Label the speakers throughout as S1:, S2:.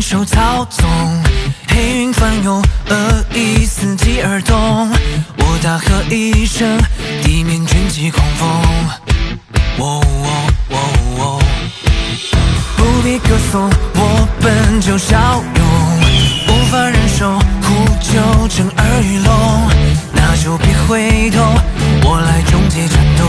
S1: 手操纵，黑云翻涌，恶意伺机而动。我大喝一声，地面卷起狂风。不必歌颂，我本就骁勇，无法忍受呼救震耳欲聋。那就别回头，我来终结战斗。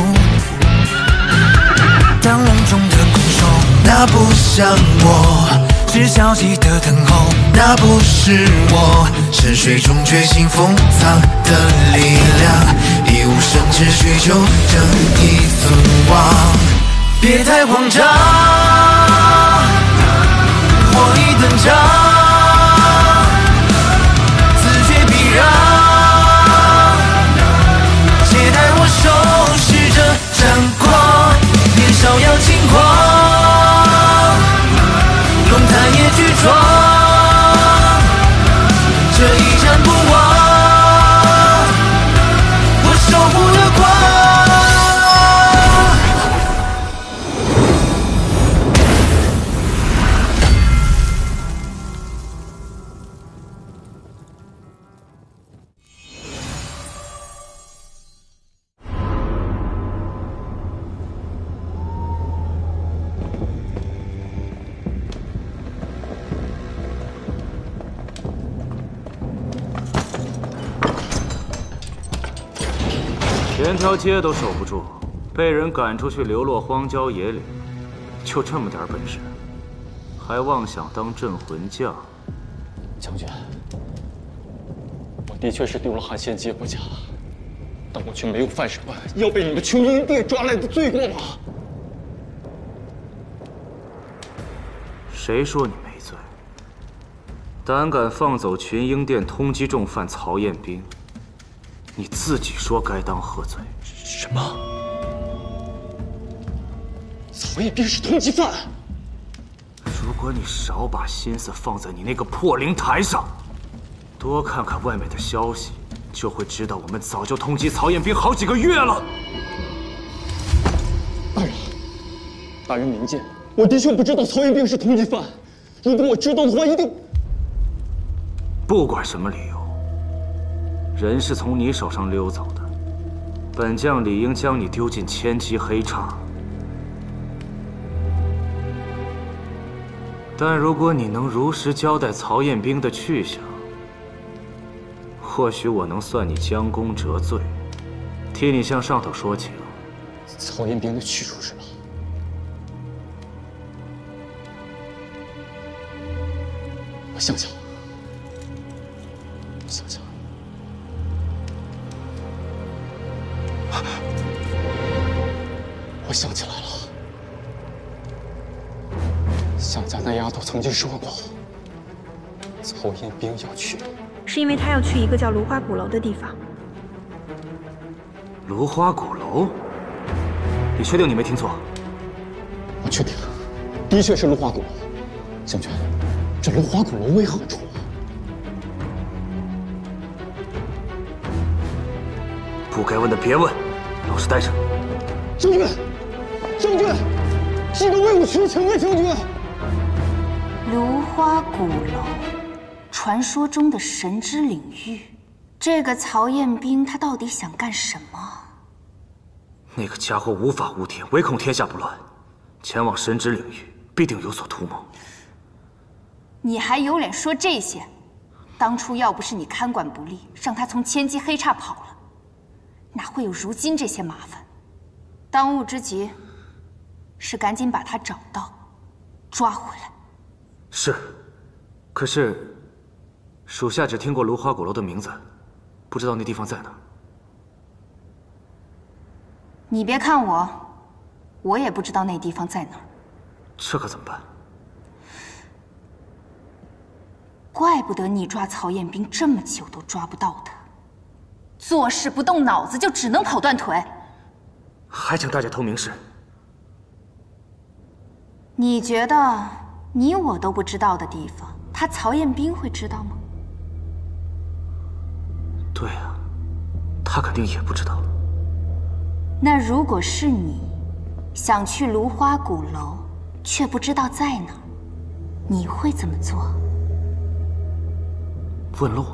S1: 当笼中的攻守，那不像我。 是消极的等候，那不是我。深水中觉醒封藏的力量，一无生之需求，正义存亡。别太慌张，火一登场，自觉必然。且待我手持着战光，年少要轻狂。 龙潭也巨壮，这一战不忘，我守护了光。
S2: 连条街都守不住，被人赶出去流落荒郊野岭，就这么点本事，还妄想当镇魂将？
S3: 将军，我的确是丢了汉献计不假，但我却没有犯什么要被你们群英殿抓来的罪过吗？
S2: 谁说你没罪？胆敢放走群英殿通缉重犯曹彦兵，你自己说该当何罪？
S3: 什么？曹彦兵是通缉犯？
S2: 如果你少把心思放在你那个破灵台上，多看看外面的消息，就会知道我们早就通缉曹彦兵好几个月了。
S3: 大人明鉴，我的确不知道曹彦兵是通缉犯。如果我知道的话，一定……
S2: 不管什么理由，人是从你手上溜走的，本将理应将你丢进千机黑叉。但如果你能如实交代曹彦兵的去向，或许我能算你将功折罪，替你向上头说情。
S3: 曹彦兵的去处是哪？我想想。 想想，我想起来了，向家那丫头曾经说过，曹彦兵要去，
S4: 是因为他要去一个叫芦花鼓楼的地方。
S2: 芦花鼓楼？你确定你没听错？
S3: 我确定，的确是芦花鼓楼。将军，这芦花鼓楼为何处？
S2: 不该问的别问，老实待着。
S3: 将军，将军，记得为我求情啊！将军。
S5: 芦花鼓楼，传说中的神之领域。这个曹彦兵他到底想干什么？
S2: 那个家伙无法无天，唯恐天下不乱，前往神之领域必定有所图谋。
S5: 你还有脸说这些？当初要不是你看管不力，让他从千机黑叉跑了。 哪会有如今这些麻烦？当务之急是赶紧把他找到，抓回来。
S2: 是，可是属下只听过芦花鼓楼的名字，不知道那地方在哪。
S5: 你别看我，我也不知道那地方在哪儿。
S2: 这可怎么办？
S5: 怪不得你抓曹彦兵这么久都抓不到他。 做事不动脑子，就只能跑断腿。
S2: 还请大家透明示。
S5: 你觉得你我都不知道的地方，他曹彦兵会知道吗？
S2: 对啊，他肯定也不知道。
S5: 那如果是你，想去芦花鼓楼，却不知道在哪儿， 你会怎么做？
S2: 问路。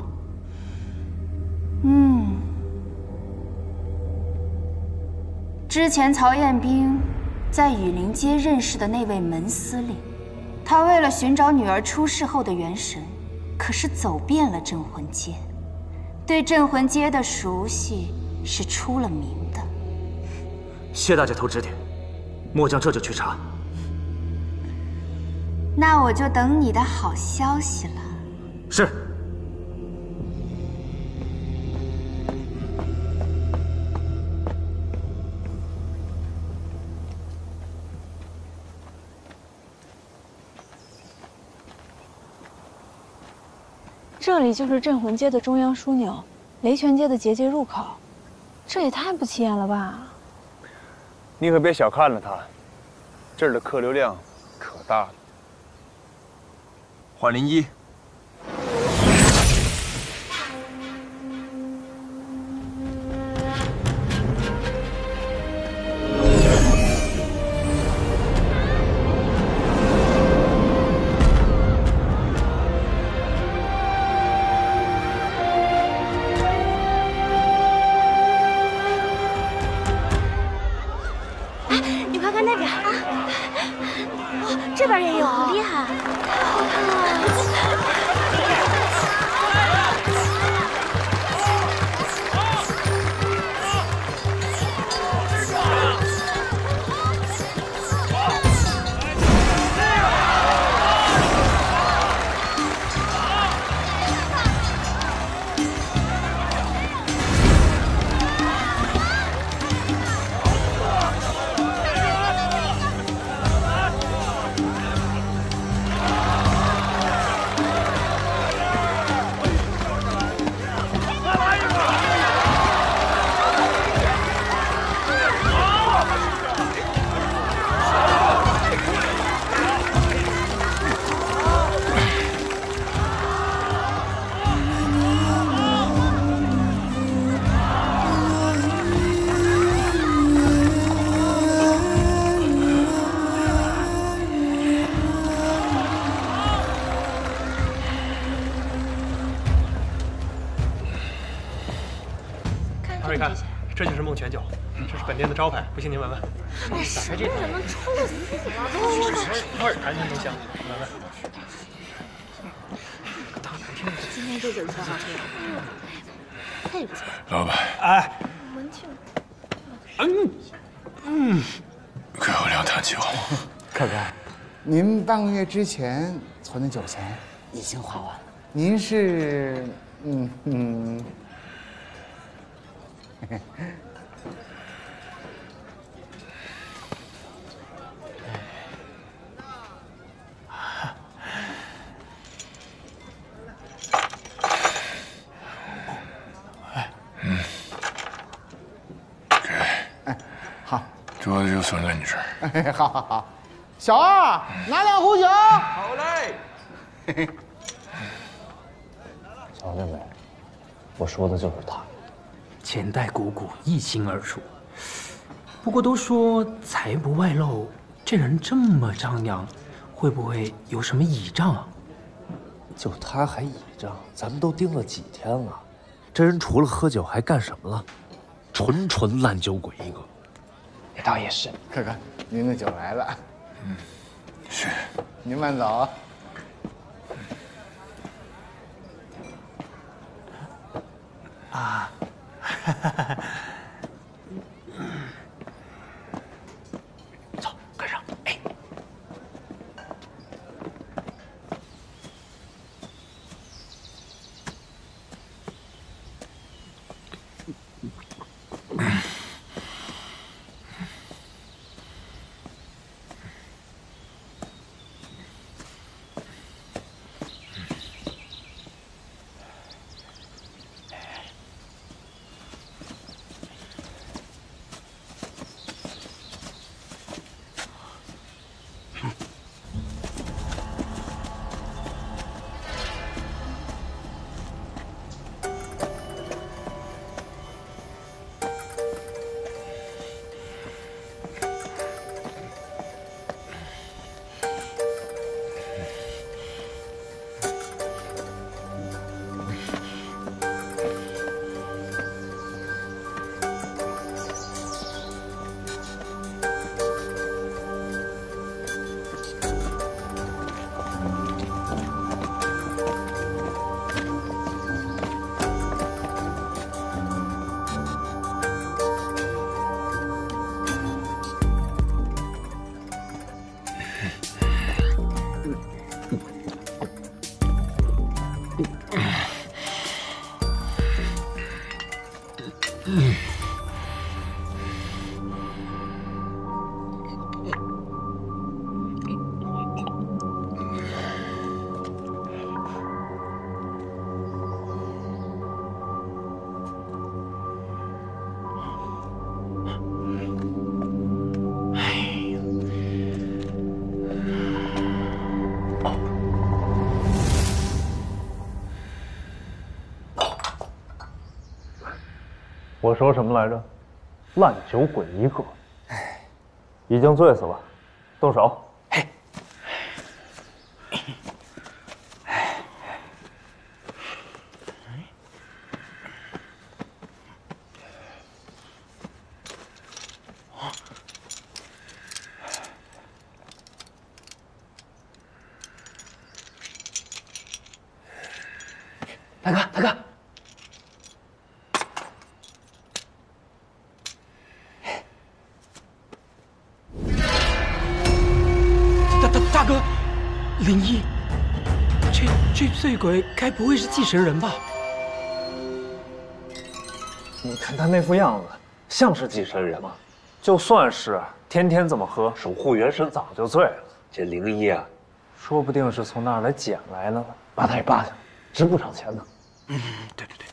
S5: 之前曹彦兵在雨林街认识的那位门司令，他为了寻找女儿出事后的元神，可是走遍了镇魂街，对镇魂街的熟悉是出了名的。
S2: 谢大姐头指点，末将这就去查。
S5: 那我就等你的好消息了。
S2: 是。
S4: 这里就是镇魂街的中央枢纽，雷泉街的结界入口，这也太不起眼了吧！
S6: 你可别小看了它，这儿的客流量可大了。
S7: 换林一。
S4: 这边也有，好厉害！好看啊！
S8: 二位看，这就是梦泉酒，这是本店的招牌，不信您闻闻。
S4: 哎，什么人能臭死了？
S8: 味儿还真都香，闻闻。
S4: 今天这酒特好喝，配不错。
S9: 老板，
S8: 哎，
S4: 闻听。
S9: 给我2坛酒。
S10: 客官，您半个月之前存的酒钱已经花完了。您是好，
S9: 桌子就存在你这儿。
S10: 好好好，小二拿2壶酒。
S7: 好嘞。
S3: 小妹妹，我说的就是他。
S11: 钱袋鼓鼓，一清二楚。不过都说财不外露，这人这么张扬，会不会有什么倚仗啊？
S12: 就他还倚仗？咱们都盯了几天了，这人除了喝酒还干什么了？纯烂酒鬼一个。
S11: 那倒也是。
S10: 客官，您的酒来了。
S9: 是。
S10: 您慢走。
S11: 啊，走，跟上。哎，
S6: 我说什么来着？烂酒鬼一个。已经醉死了，动手。
S11: 嘿。大哥，大哥，大哥，灵异，这醉鬼该不会是继承人吧？
S6: 你看他那副样子，像是继承人吗？就算是，天天这么喝，守护元神早就醉了。这灵异啊，说不定是从那儿来捡来的呢。把他给扒下来，值不少钱呢。
S11: 对对对。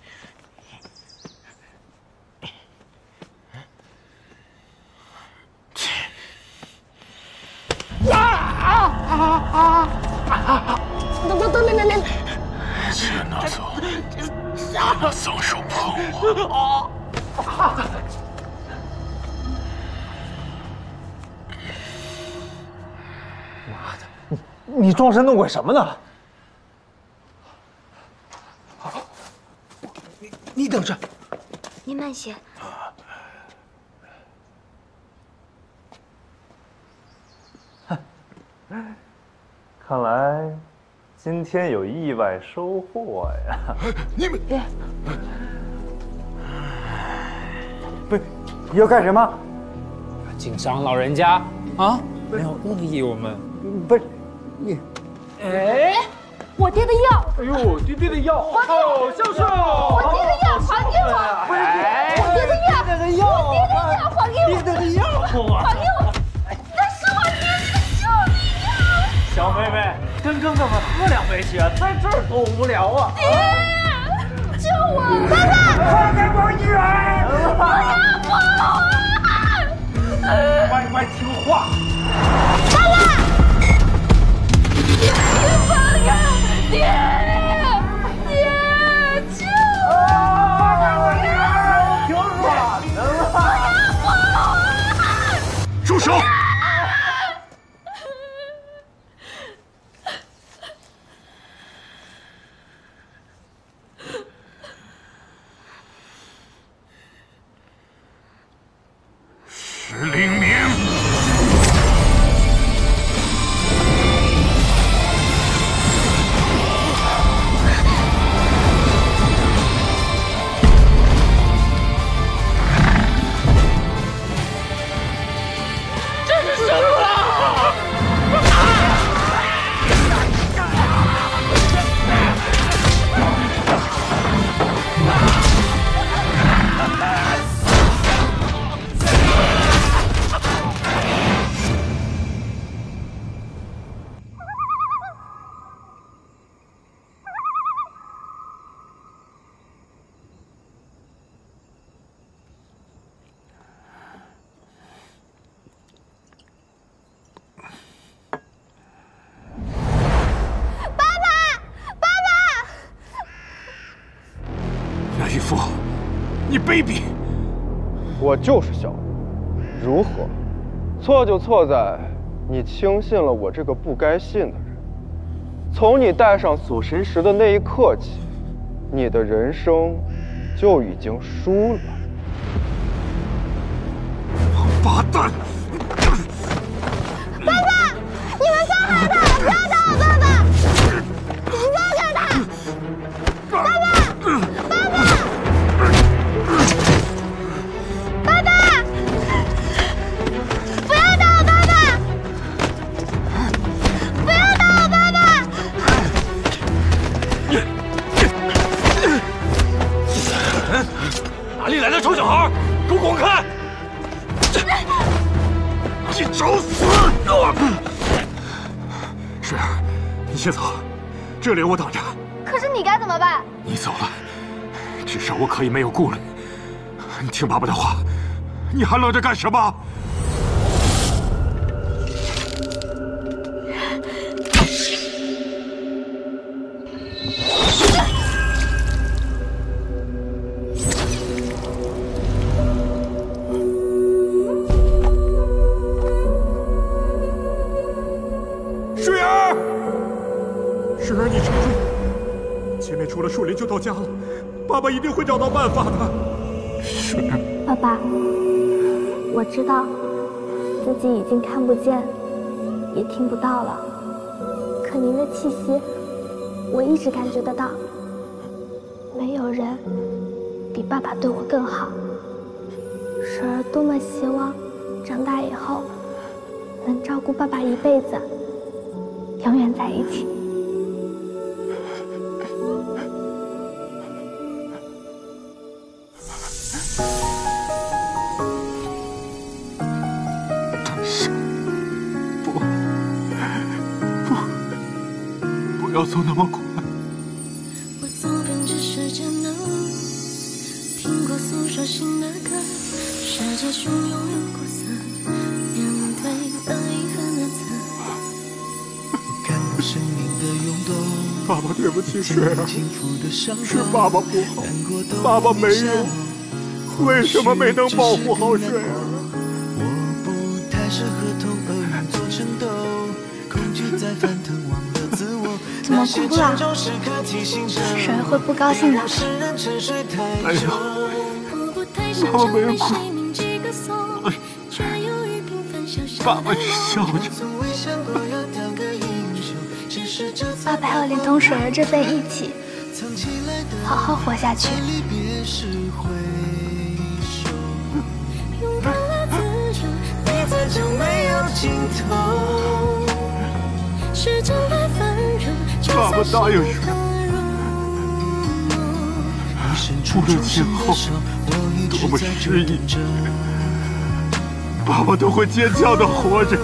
S9: 钱拿走，别拿脏手碰我！
S6: 妈的，你装神弄鬼什么呢？
S11: 你等着，
S13: 您慢些。
S6: 看来今天有意外收获呀！
S9: 你们
S6: 不是要干什么？
S11: 景长老人家啊，没有恶意我们。
S6: 不是你，
S13: 哎，我爹的药！
S6: 哎呦，爹的药！
S13: 好
S6: 孝顺！
S13: 我爹的药还给我！我爹的药！我爹的药还给我！
S6: 爹的药
S13: 还给我！那是我爹的救命药！
S6: 小妹妹，跟哥哥们喝两杯去啊，在这儿多无聊啊！
S13: 爹，救我！爸爸，
S6: 放开我一人！
S13: 不要跑啊！
S6: 乖听话！
S13: 爸爸，你放开！爹，救我！
S6: 放开我一人！挺软的了！
S13: 不要跑啊！
S9: 住手！石灵明，
S13: 这是什么？
S9: 梁玉父，你卑鄙！
S14: 我就是小人，如何？错就错在你轻信了我这个不该信的人。从你戴上锁神石的那一刻起，你的人生就已经输了。
S9: 王八蛋！
S13: 爸爸，你们放开他！不要打我爸爸！放开他！爸爸！爸爸！爸爸！不要打我爸爸！不要打我爸爸！
S9: 哪里来的臭小孩？给我滚开！你找死！水儿，你先走，这里我挡着。
S13: 可是你该怎么办？
S9: 你走了，至少我可以没有顾虑。你听爸爸的话，你还愣着干什么？ 出了树林就到家了，爸爸一定会找到办法的。水儿，
S13: 爸爸，我知道自己已经看不见，也听不到了，可您的气息，我一直感觉得到。没有人比爸爸对我更好。水儿多么希望长大以后能照顾爸爸一辈子，永远在一起。
S9: 不要走那么快。
S15: 我走遍这世界的路，听过诉说心的歌，世界汹涌又苦涩，面对那遗憾的刺。
S1: 看过生命的涌动，
S9: 爸爸对不起水儿，是爸爸不好，爸爸没用，为什么没能保护好水儿？
S1: 我不太适合同厄运做争斗，恐惧在翻腾忘了自我。
S13: 怎么哭了？水儿会不高兴的。
S9: 哎呀，爸爸没有哭，爸爸是笑着。
S13: 爸爸要连同水儿这份一起，好好活下去。
S15: 拥抱了自由，你在就没有尽头。是真爱繁荣，
S9: 爸爸答应水儿，无论今后多么失意，爸爸都会坚强的活着。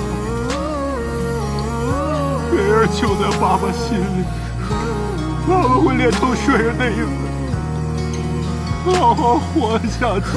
S9: 水儿就在爸爸心里，爸爸会连同水儿那一份好好活下去。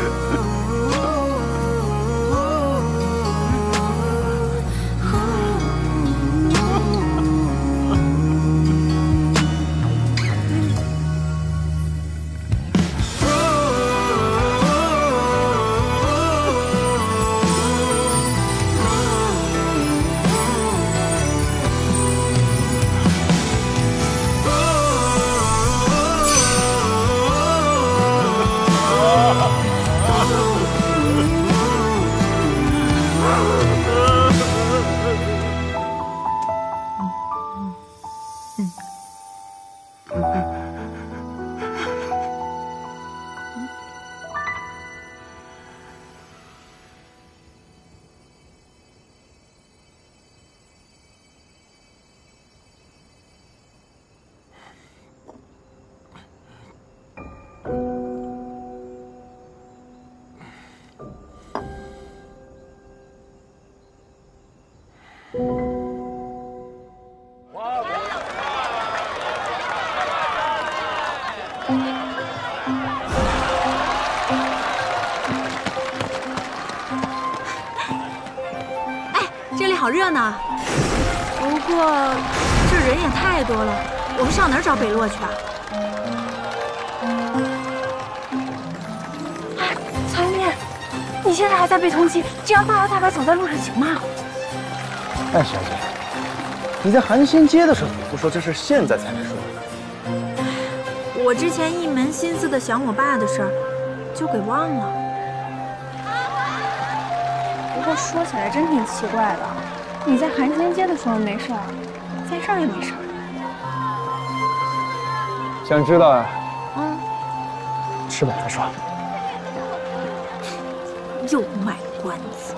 S4: 这里好热闹，不过这人也太多了，我们上哪儿找北洛去啊？
S13: 曹云面，你现在还在被通缉，这样大摇大摆走在路上行吗？
S16: 哎，小姐，你在寒暄街的时候不说这事，现在才来说。
S4: 我之前一门心思的想我爸的事儿，就给忘了。不过说起来真挺奇怪的，你在寒暄街的时候没事儿，在这儿也没事儿。
S16: 想知道呀？
S11: 吃饱再说。
S4: 又卖关子。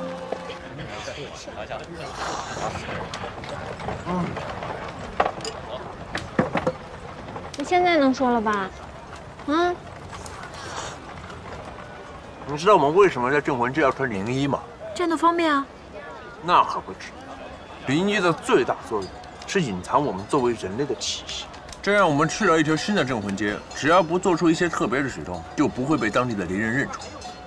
S13: 你现在能说了吧？
S17: 你知道我们为什么在镇魂街要穿灵衣吗？
S4: 战斗方便啊。
S17: 那可不止，灵衣的最大作用是隐藏我们作为人类的气息。这样我们去了一条新的镇魂街，只要不做出一些特别的举动，就不会被当地的邻人认出。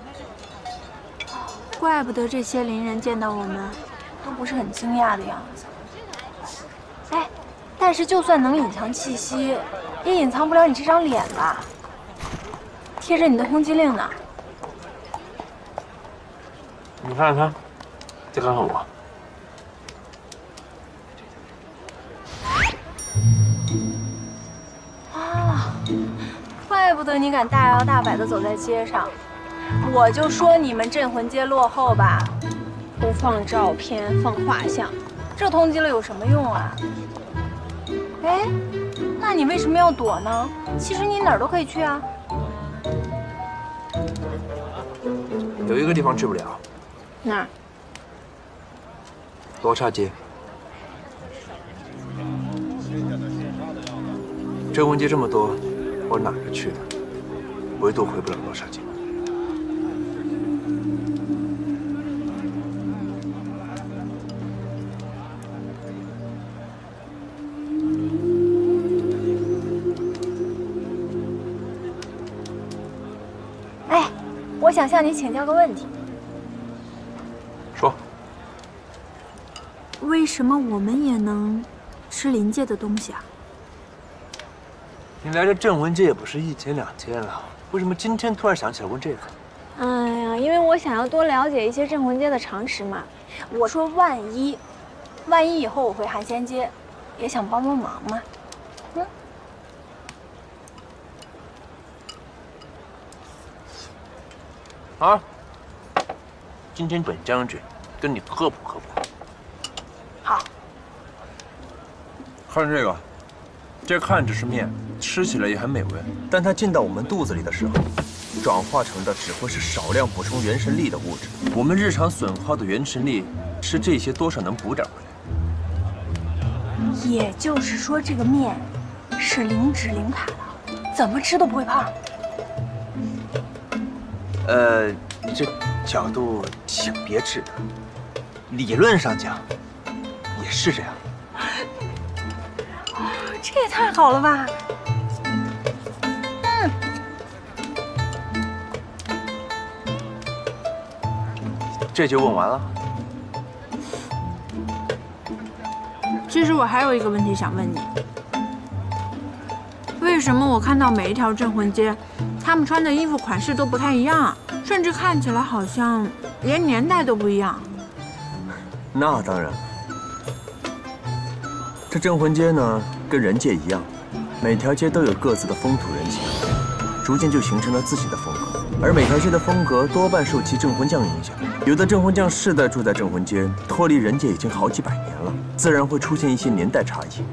S4: 怪不得这些邻人见到我们都不是很惊讶的样子。哎，但是就算能隐藏气息，也隐藏不了你这张脸吧？贴着你的通缉令呢。
S17: 你看看他，再看看我。
S4: 啊， 不得你敢大摇大摆地走在街上。我就说你们镇魂街落后吧，不放照片，放画像，这通缉了有什么用啊？哎，那你为什么要躲呢？其实你哪儿都可以去啊。
S17: 有一个地方去不了，
S4: 哪儿？
S17: 罗刹街。镇魂街这么多，我哪儿去呢？唯独回不了罗刹街。
S4: 哎，我想向你请教个问题。
S17: 说。
S4: 为什么我们也能吃灵界的东西啊？
S17: 你来这镇魂街也不是1天2天了，为什么今天突然想起来问这个？
S4: 哎呀，因为我想要多了解一些镇魂街的常识嘛。我说万一以后我回寒仙街，也想帮帮忙嘛。
S17: 啊，今天本将军跟你科普科普。
S4: 好。
S17: 看这个，这看着是面，吃起来也很美味，但它进到我们肚子里的时候，转化成的只会是少量补充元神力的物质。我们日常损耗的元神力，吃这些多少能补点回来。
S4: 也就是说，这个面是零脂零卡的，怎么吃都不会胖。
S17: 这角度挺别致的，理论上讲也是这样。
S4: 这也太好了吧！
S17: 这就问完了。
S4: 其实我还有一个问题想问你：为什么我看到每一条镇魂街，他们穿的衣服款式都不太一样，甚至看起来好像连年代都不一样？
S17: 那当然，这镇魂街呢，跟人界一样，每条街都有各自的风土人情，逐渐就形成了自己的风格。而每条街的风格多半受其镇魂将影响，有的镇魂将世代住在镇魂街，脱离人界已经好几百年了，自然会出现一些年代差异。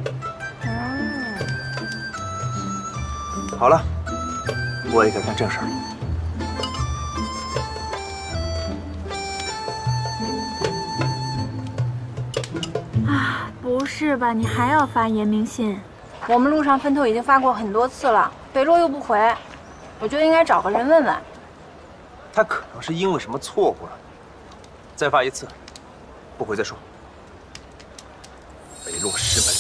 S17: 好了，我也该干正事儿了。
S4: 啊，不是吧？你还要发言明信？我们路上分头已经发过很多次了，北洛又不回，我觉得应该找个人问问。
S17: 他可能是因为什么错过了，再发一次，不回再说。北洛师门。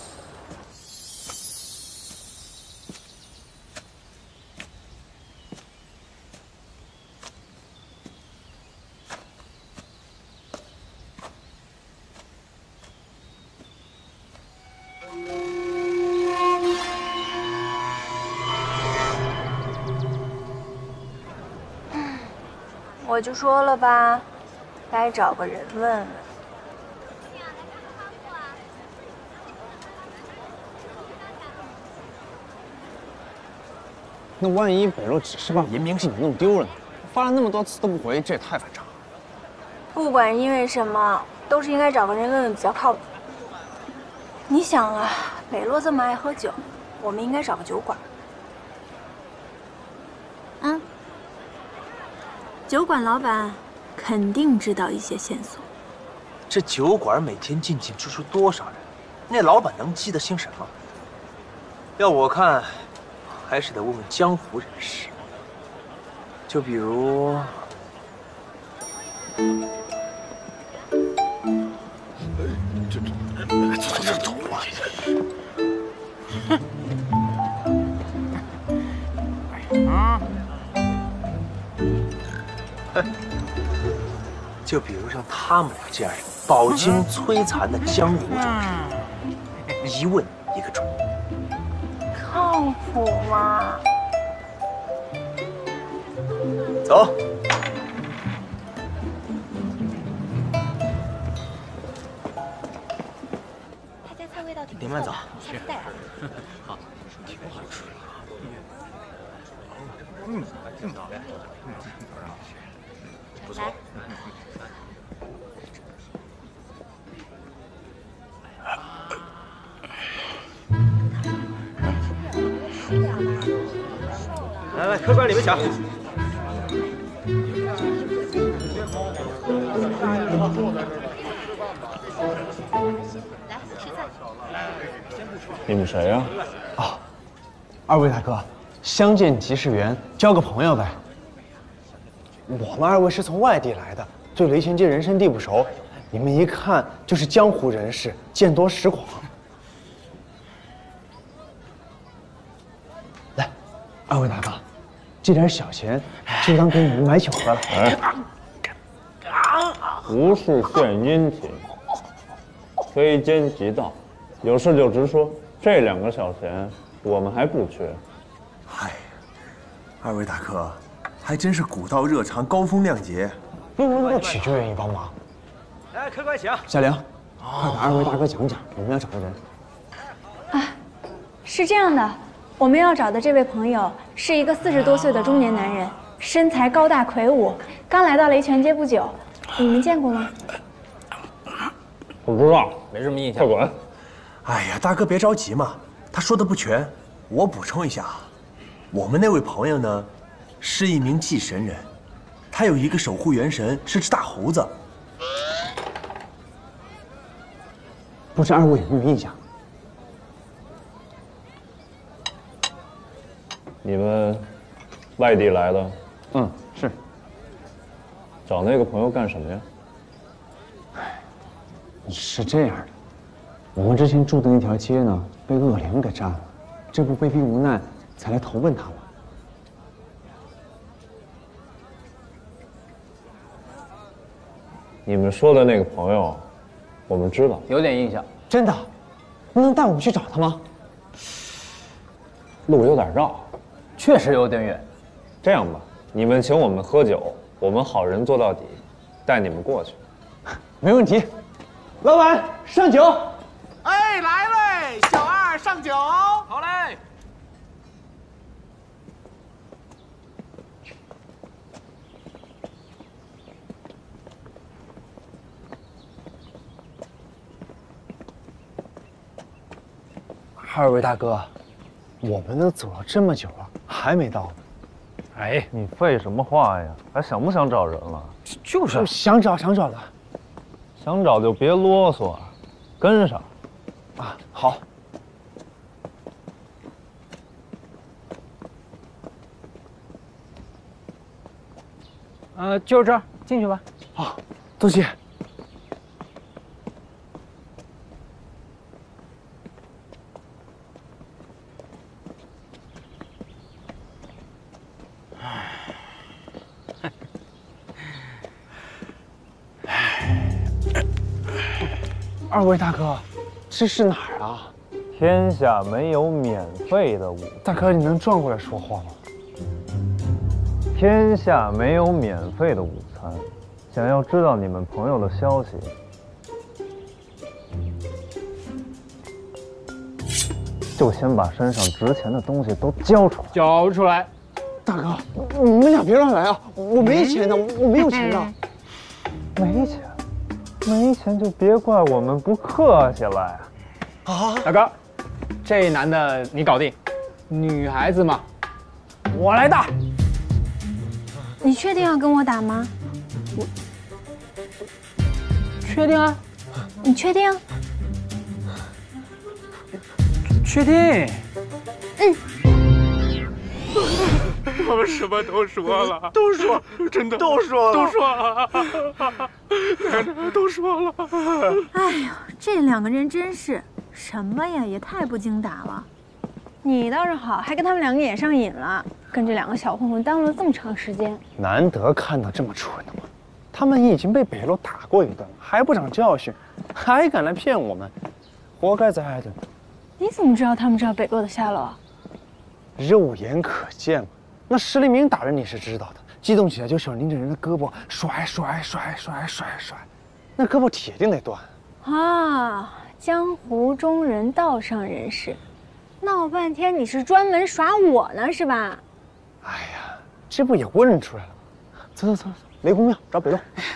S4: 我就说了吧，该找个人问问。
S16: 那万一北洛只是把严明信给弄丢了呢？发了那么多次都不回，这也太反常了。
S4: 不管因为什么，都是应该找个人问问比较靠谱。你想啊，北洛这么爱喝酒，我们应该找个酒馆。酒馆老板肯定知道一些线索。
S17: 这酒馆每天进进出出多少人？那老板能记得清什么？要我看，还是得问问江湖人士。就比如，
S9: 这走吧。
S17: 就比如像他们俩这样饱经摧残的江湖中人，一问一个准。
S4: 靠谱吗？
S17: 走。
S5: 他家菜味道挺不错，
S8: 你慢走，
S5: 下次再来。
S8: 好，挺好吃。
S2: 不错。
S18: 来来，客官里面请。
S19: 你们谁呀？
S16: 啊，二位大哥，相见即是缘，交个朋友呗。我们二位是从外地来的，对雷泉街人生地不熟，你们一看就是江湖人士，见多识广。来，二位大哥，这点小钱就当给你们买酒喝了。
S19: 无事献殷勤，非奸即盗，有事就直说。这2个小钱我们还不缺。
S17: 嗨，二位大哥，还真是古道热肠，高风亮节。
S16: 不取就愿意帮忙。
S18: 来，客官请。
S16: 小玲，快给二位大哥讲讲，我们要找的人。
S4: 啊，是这样的，我们要找的这位朋友是一个40多岁的中年男人，身材高大魁梧，刚来到雷泉街不久。你们见过吗？
S19: 不知道，
S11: 没什么印象。
S19: 快滚！
S17: 哎呀，大哥别着急嘛，他说的不全，我补充一下啊。我们那位朋友呢，是一名祭神人，他有一个守护元神，是只大猴子。
S16: 不知二位有没有印象？
S19: 你们外地来的？
S16: 嗯，是。
S19: 找那个朋友干什么呀？
S16: 是这样的，我们之前住的那条街呢，被恶灵给占了，这不被逼无奈才来投奔他们。
S19: 你们说的那个朋友，我们知道，
S11: 有点印象。
S16: 真的？能带我们去找他吗？
S19: 路有点绕，
S11: 确实有点远。
S19: 这样吧，你们请我们喝酒，我们好人做到底，带你们过去。
S16: 没问题。老板，上酒。
S7: 哎，来嘞，小二上酒。好嘞。
S16: 二位大哥，我们都走了这么久了，还没到呢。
S6: 哎，你废什么话呀？还想不想找人了？
S16: 就是想找的。
S6: 想找就别啰嗦，跟上。
S16: 啊，好。
S11: 就是这儿，进去吧。
S16: 好，多谢。二位大哥，这是哪儿啊？
S6: 天下没有免费的午餐。
S16: 大哥，你能转过来说话吗？
S6: 天下没有免费的午餐。想要知道你们朋友的消息，就先把身上值钱的东西都交出来。
S11: 交出来！
S16: 大哥，你们俩别乱来啊！我没钱的，我没有钱的。
S6: 没钱。没钱就别怪我们不客气了呀！
S11: 啊，大哥，这男的你搞定，女孩子嘛，我来打。
S4: 你确定要跟我打吗？
S11: 我确定啊。
S4: 你确定？
S11: 确定。
S9: 我们什么都说了，都说，真的都说了，都说了。
S4: 哎呦，这2个人真是什么呀，也太不经打了。你倒是好，还跟他们2个也上瘾了，跟这2个小混混耽误了这么长时间。
S16: 难得看到这么蠢的嘛！他们已经被北路打过一顿，还不长教训，还敢来骗我们，活该遭挨顿。
S4: 你怎么知道他们知道北路的下落？
S16: 肉眼可见嘛。那施立明打人你是知道的，激动起来就想拎着人的胳膊甩，那胳膊铁定得断。
S4: 啊，江湖中人，道上人士，闹半天你是专门耍我呢是吧？
S16: 哎呀， 这不也问出来了吗？走走走，雷公庙找北路。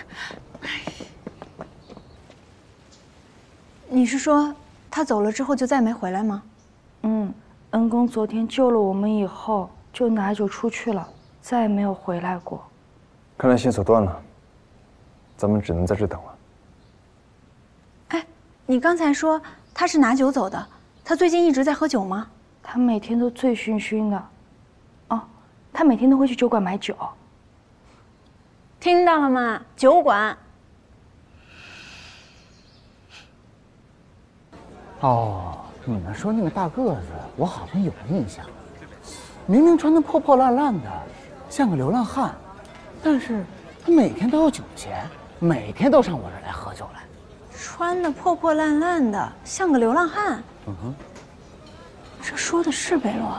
S5: 你是说他走了之后就再没回来吗？
S4: 恩公昨天救了我们以后，就拿酒出去了，再也没有回来过。
S16: 看来线索断了，咱们只能在这等了。
S5: 哎，你刚才说他是拿酒走的，他最近一直在喝酒吗？
S4: 他每天都醉醺醺的。哦，他每天都会去酒馆买酒。
S5: 听到了吗？酒馆。
S10: 哦，你们说那个大个子，我好像有印象。明明穿得破破烂烂的，像个流浪汉，但是他每天都有酒钱，每天都上我这儿来喝酒来。
S5: 穿得破破烂烂的，像个流浪汉。这说的是北洛吗？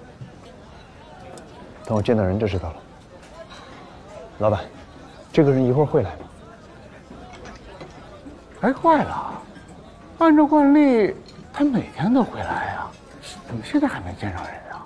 S16: 等我见到人就知道了。老板，这个人一会儿会来吗？
S10: 哎，坏了，按照惯例，他每天都会来啊，怎么现在还没见着人啊？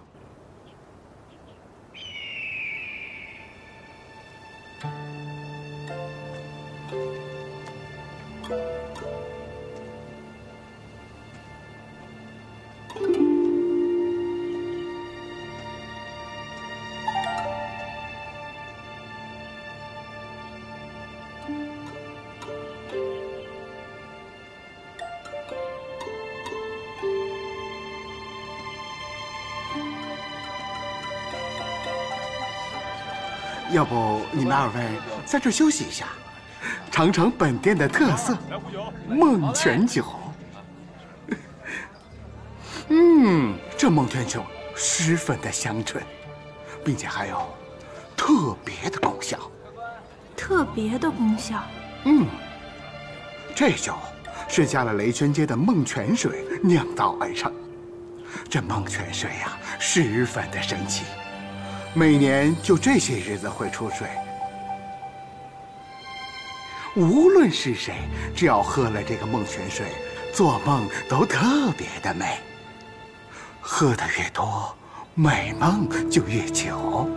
S10: 要不你们二位在这休息一下，尝尝本店的特色孟泉酒。这孟泉酒十分的香醇，并且还有特别的功效。
S4: 特别的功效。
S10: 这酒是加了雷泉街的孟泉水酿造而成。这孟泉水呀，十分的神奇。每年就这些日子会出水，无论是谁，只要喝了这个孟泉水，做梦都特别的美。喝的越多，美梦就越久。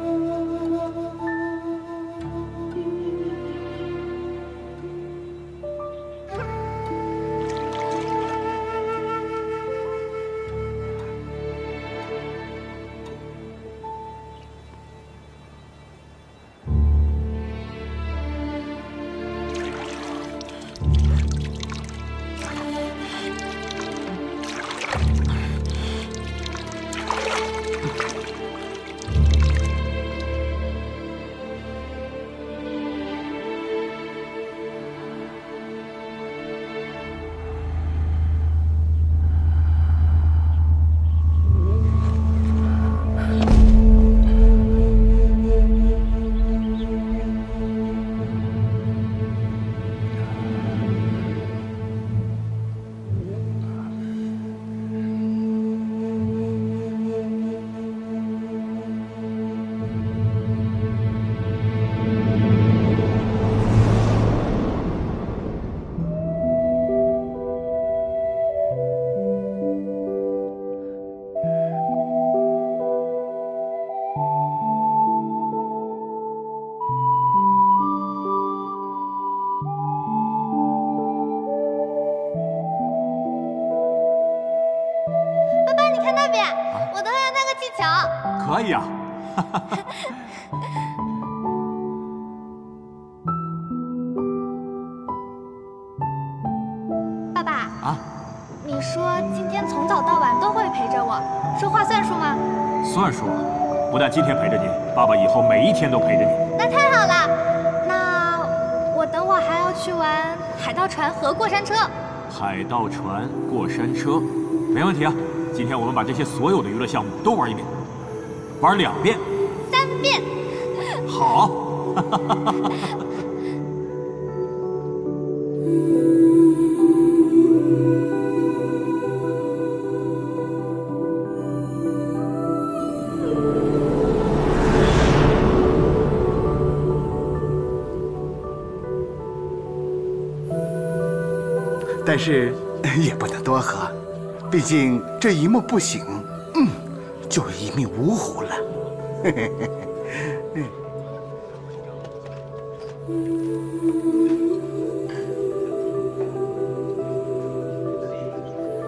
S20: 可以啊。
S13: 爸爸啊，你说今天从早到晚都会陪着我，说话算数吗？
S20: 算数，不但今天陪着你，爸爸以后每一天都陪着你。
S13: 那太好了，那我等会儿还要去玩海盗船和过山车。
S20: 海盗船、过山车，没问题啊。今天我们把这些所有的娱乐项目都玩一遍，玩2遍、
S13: 3遍。
S20: 好。
S10: 但是也不能多喝，毕竟这一梦不醒，就一命呜呼了。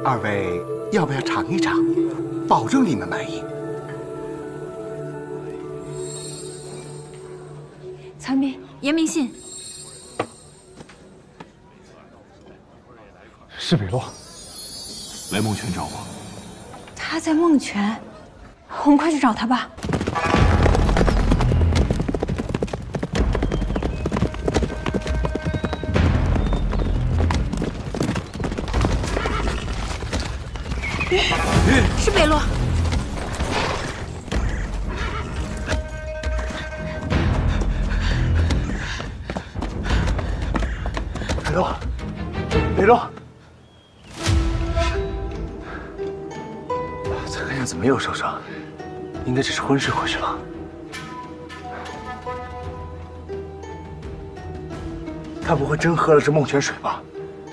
S7: 二位要不要尝一尝？保证你们满意。
S5: 残兵严明信，
S16: 是北洛。
S20: 来孟泉找我。
S5: 他在孟泉，我们快去找他吧。是北洛。
S6: 北洛，北洛，
S12: 再看下怎么没有受伤，应该只是昏睡过去了。他不会真喝了这孟泉水吧？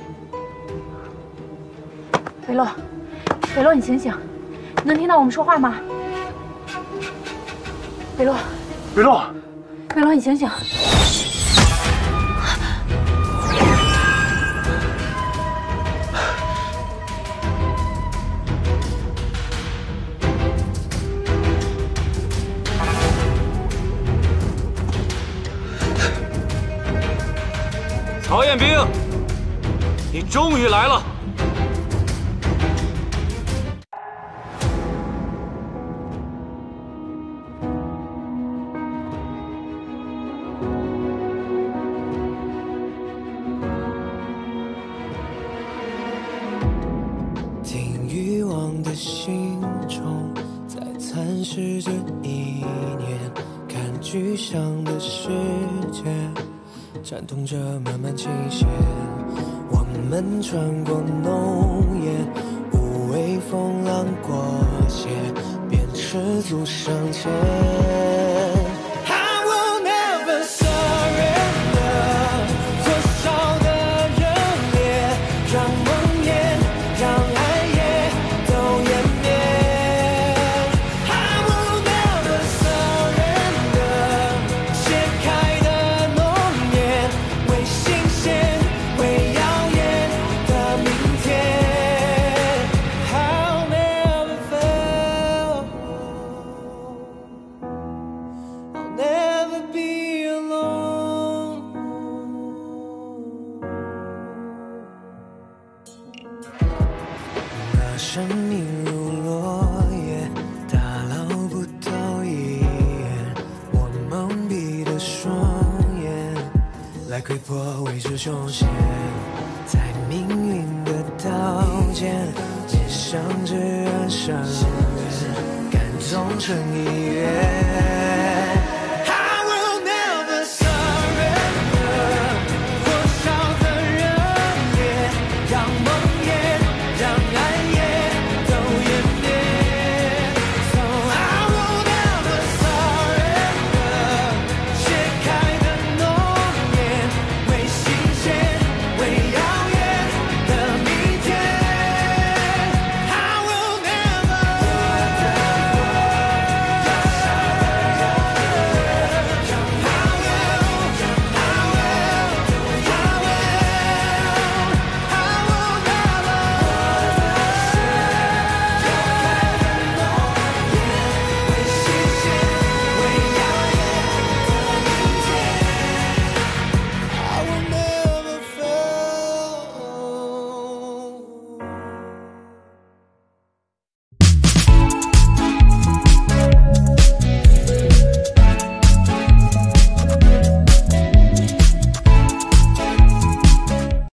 S4: 北洛，北洛，你醒醒，你能听到我们说话吗？北洛，
S6: 北洛，
S4: 北洛，你醒醒！
S2: 曹彦兵，你终于来了！
S1: 听欲望的心中，在蚕食着一年，看具象的世界。颤动着漫漫期限，我们穿过浓烟，无畏风浪过界，便赤足上前。I will never surrender， 多少的热烈，让梦魇，让爱也都湮灭。I will never surrender， 揭开的诺言，为新鲜，为耀眼的明天。I'll never fail， I'll never be alone。那生命如落叶，打捞不到一眼，我蒙蔽的双眼，来窥破未知凶险，在命运的刀尖，面向至暗深渊，感动成一约。